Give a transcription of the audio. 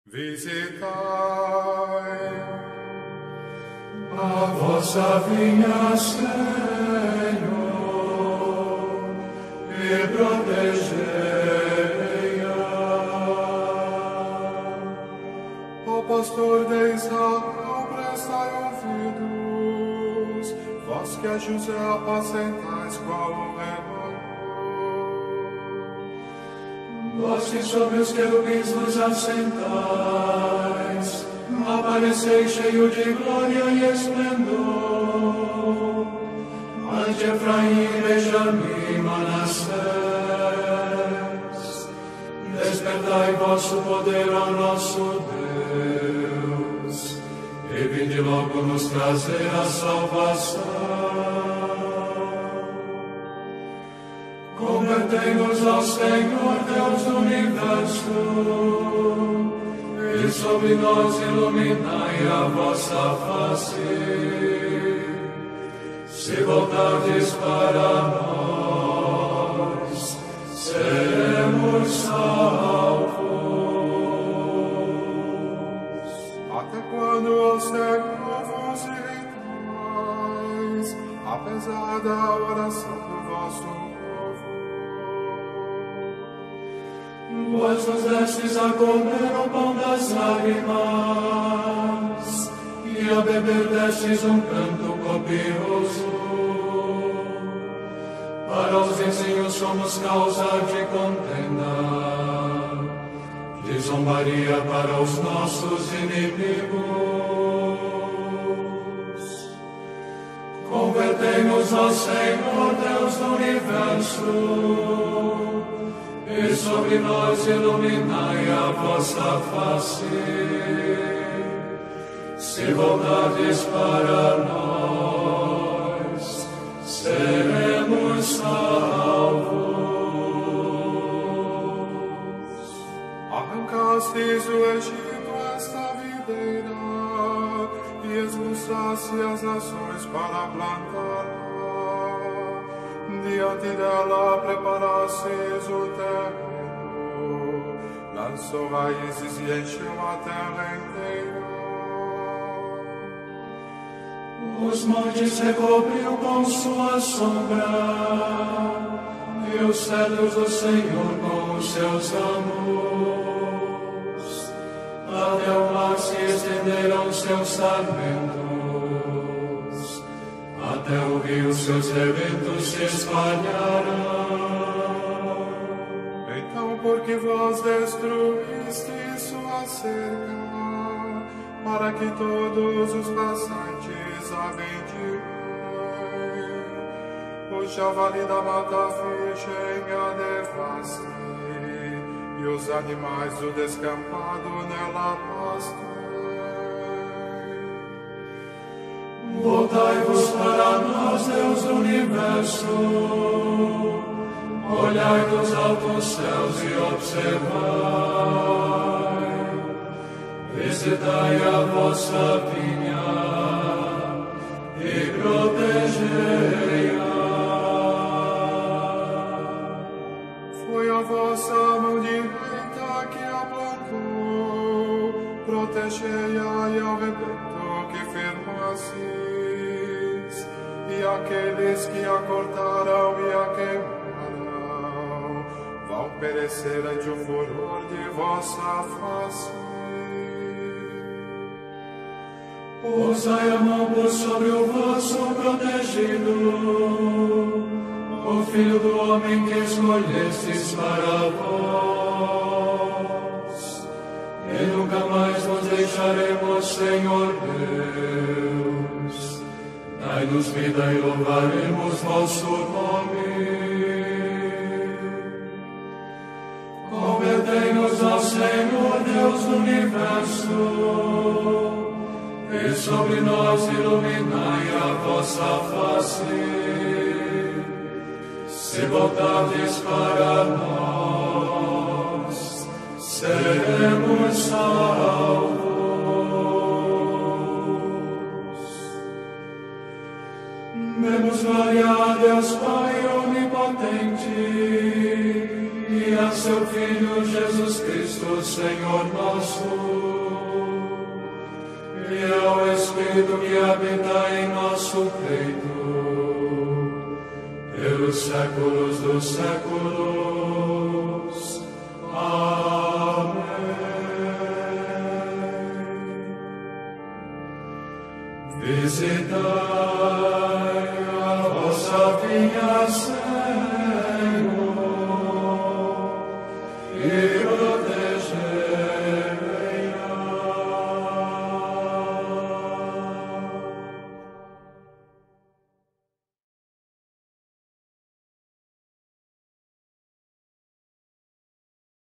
Visitai a vossa vinha, Senhor, e protegei-a. Ó pastor de Israel, prestai ouvidos, vós que a José apacentais qual o rebanho. Vós que sobre os querubins vos assentais, apareceis cheio de glória e esplendor. Ante Efraim e Benjamim, Manassés, despertai vosso poder ao nosso Deus, e vinde logo nos trazer a salvação. Convertei-nos ao Senhor, Deus do universo, e sobre nós iluminai a vossa face. Se voltardes para nós, seremos salvos. Até quando, ó Senhor, vos irritais, apesar da oração do vosso povo? Vós nos destes a comer o pão das lágrimas, e a beber destes um canto copioso. Para os vizinhos somos causa de contenda, de zombaria para os nossos inimigos. Convertei-nos ao Senhor, Deus do universo, e sobre nós iluminai a vossa face. Se voltardes para nós, seremos salvos. Arrancastes do Egito esta videira, e expulsaste as nações para plantá-la. Diante dela preparastes o terreno, lançou raízes e encheu a terra inteira. Os montes recobriu com sua sombra, e os cedros do Senhor com os seus ramos. Até o mar se estenderam seus sarmentos, até o rio seus rebentos se espalharam. Então, porque vós destruíste sua cerca, para que todos os passantes a vendem, o javali da mata virgem a devaste, e os animais do descampado nela pastem. Voltai-vos para nós, Deus do universo, olhai dos altos céus e observai. Visitai a vossa vinha e protegei-a. Foi a vossa mão direita que a plantou, protegei-a e ao rebento que firmastes, e aqueles que a cortaram e a queimaram vão perecer ante o furor de vossa face. Posai a mão por sobre o vosso protegido, o Filho do homem que escolhestes para vós. E nunca mais vos deixaremos, Senhor Deus. Dai-nos vida e louvaremos vosso nome. Convertei-nos ao Senhor, Deus do universo, e sobre nós iluminai a vossa face. Se voltardes para nós, seremos salvos. Demos glória a Deus Pai onipotente, e a seu Filho Jesus Cristo, Senhor nosso, e ao Espírito que habita em nosso peito, pelos séculos dos séculos. Amém. Visitai a vossa vinha,